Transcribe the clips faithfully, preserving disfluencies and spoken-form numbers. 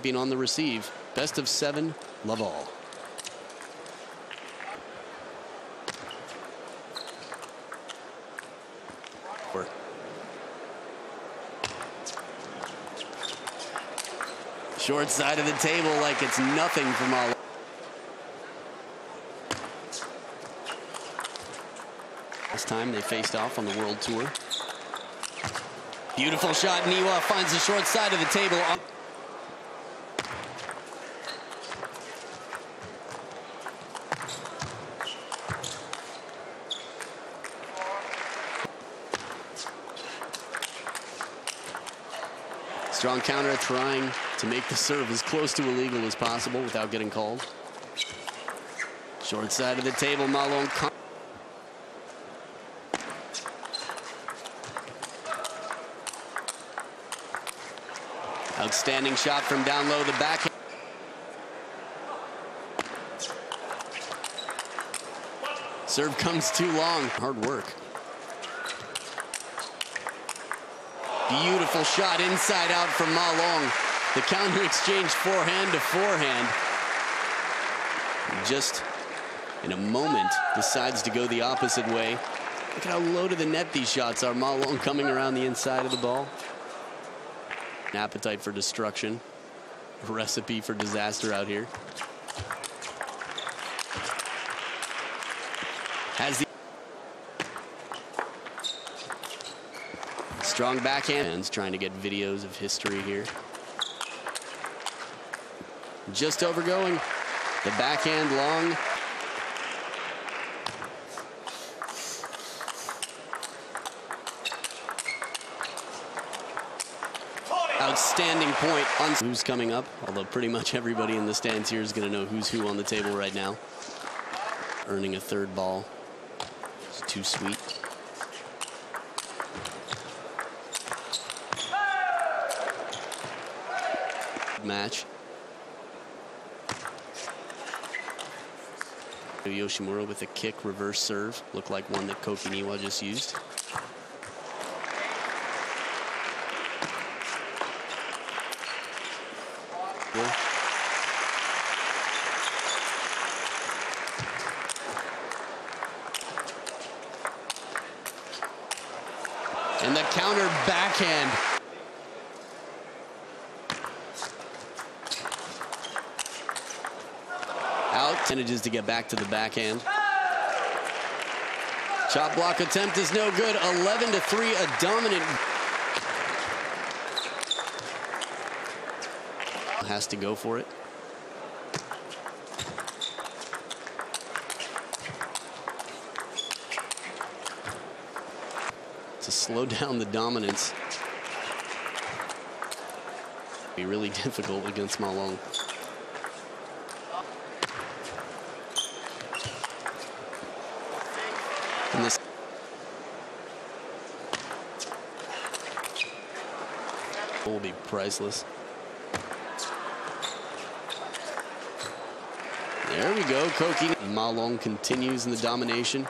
champion on the receive. Best of seven, love all. Short side of the table like it's nothing for Ma Long. This time they faced off on the World Tour. Beautiful shot. NIWA finds the short side of the table. Strong counter, trying to make the serve as close to illegal as possible without getting called. Short side of the table, Ma Long. Outstanding shot from down low, the back. Serve comes too long. Hard work. Beautiful shot inside out from Ma Long. The counter exchange forehand to forehand. Just in a moment decides to go the opposite way. Look at how low to the net these shots are. Ma Long coming around the inside of the ball. An appetite for destruction. A recipe for disaster out here. Has the strong backhand. Trying to get videos of history here. Just overgoing. The backhand long. Outstanding point on who's coming up, although pretty much everybody in the stands here is going to know who's who on the table right now. Earning a third ball. It's too sweet. Match. Yoshimura with a kick reverse serve. Looked like one that Koki NIWA just used. And the counter backhand. Out. Manages to get back to the backhand. Chop block attempt is no good. eleven to three, a dominant. Has to go for it. To slow down the dominance. Be really difficult against Ma Long. And this will be priceless. There we go, Koki. Ma Long continues in the domination.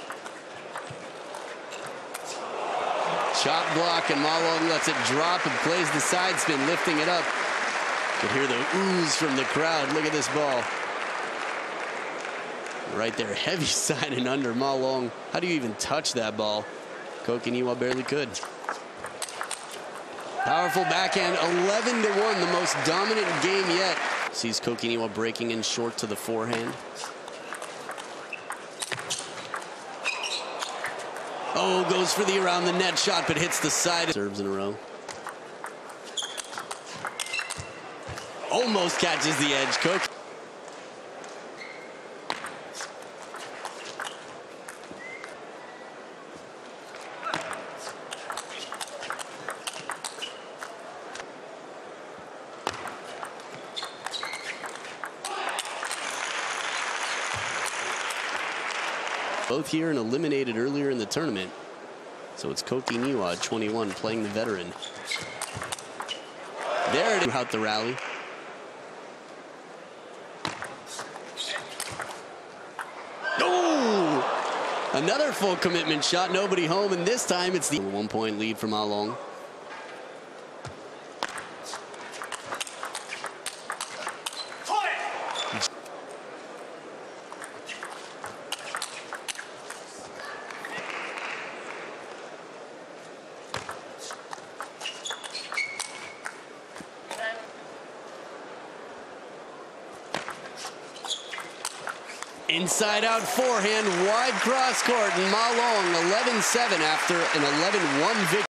Chop block, and Ma Long lets it drop and plays the side spin, lifting it up. You can hear the ooze from the crowd. Look at this ball. Right there, heavy side and under. Ma Long, how do you even touch that ball? Koki NIWA barely could. Powerful backhand, eleven to one, the most dominant game yet. Sees Koki NIWA breaking in short to the forehand. Oh, goes for the around the net shot, but hits the side. Serves in a row. Almost catches the edge, Koki. Both here and eliminated earlier in the tournament. So it's Koki NIWA, twenty-one, playing the veteran. There it is. Throughout the rally. Oh! Another full commitment shot, nobody home, and this time it's the one point lead for Ma Long. Inside out forehand, wide cross court, and Ma Long eleven seven after an eleven one victory.